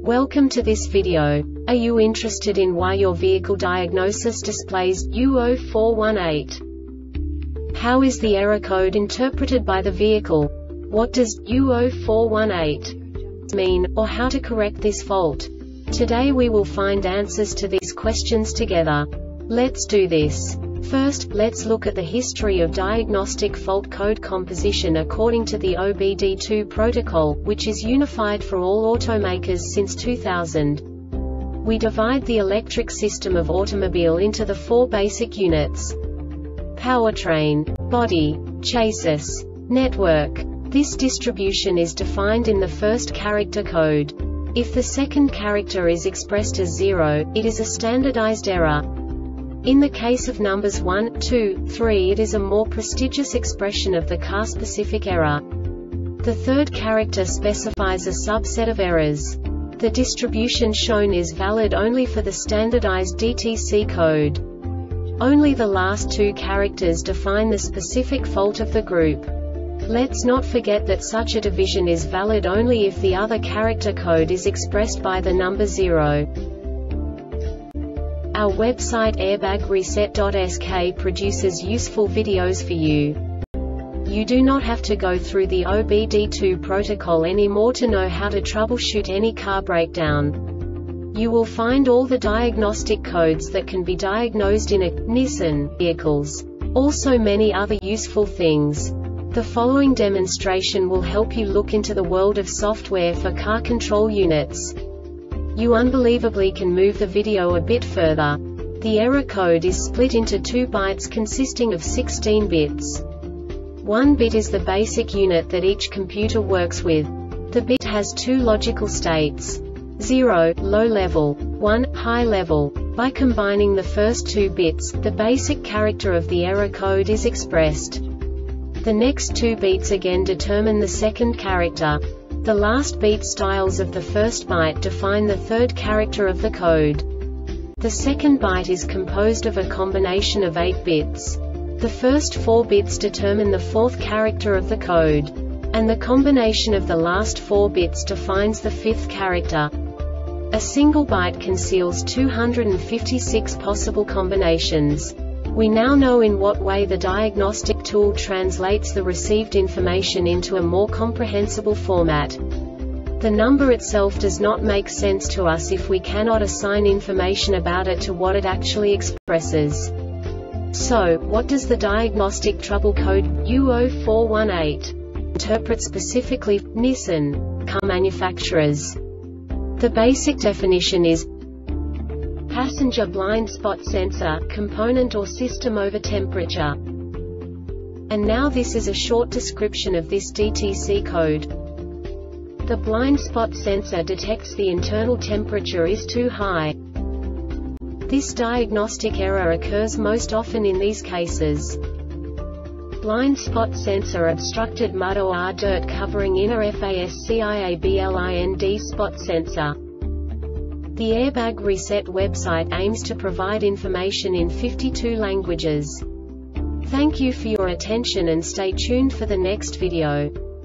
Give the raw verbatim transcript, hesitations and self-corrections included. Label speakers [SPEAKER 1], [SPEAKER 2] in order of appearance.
[SPEAKER 1] Welcome to this video. Are you interested in why your vehicle diagnosis displays U zero four one eight? How is the error code interpreted by the vehicle? What does U zero four one eight mean, or how to correct this fault? Today we will find answers to these questions together. Let's do this. First, let's look at the history of diagnostic fault code composition according to the O B D two protocol, which is unified for all automakers since two thousand. We divide the electric system of automobile into the four basic units: powertrain, body, chassis, network. This distribution is defined in the first character code. If the second character is expressed as zero, it is a standardized error. In the case of numbers one, two, three, it is a more prestigious expression of the car-specific error. The third character specifies a subset of errors. The distribution shown is valid only for the standardized D T C code. Only the last two characters define the specific fault of the group. Let's not forget that such a division is valid only if the other character code is expressed by the number zero. Our website airbag reset dot S K produces useful videos for you. You do not have to go through the O B D two protocol anymore to know how to troubleshoot any car breakdown. You will find all the diagnostic codes that can be diagnosed in a Nissan vehicles. Also many other useful things. The following demonstration will help you look into the world of software for car control units. You unbelievably can move the video a bit further. The error code is split into two bytes consisting of sixteen bits. One bit is the basic unit that each computer works with. The bit has two logical states: zero, low level, one, high level. By combining the first two bits, the basic character of the error code is expressed. The next two bits again determine the second character. The last beat styles of the first byte define the third character of the code. The second byte is composed of a combination of eight bits. The first four bits determine the fourth character of the code. And the combination of the last four bits defines the fifth character. A single byte conceals two hundred fifty-six possible combinations. We now know in what way the diagnostic tool translates the received information into a more comprehensible format. The number itself does not make sense to us if we cannot assign information about it to what it actually expresses. So, what does the diagnostic trouble code U zero four one eight interpret specifically for Nissan car manufacturers? The basic definition is passenger blind spot sensor, component or system over temperature. And now this is a short description of this D T C code. The blind spot sensor detects the internal temperature is too high. This diagnostic error occurs most often in these cases: blind spot sensor obstructed mud or dirt covering inner FASCIABLIND spot sensor. The Airbag Reset website aims to provide information in fifty-two languages. Thank you for your attention and stay tuned for the next video.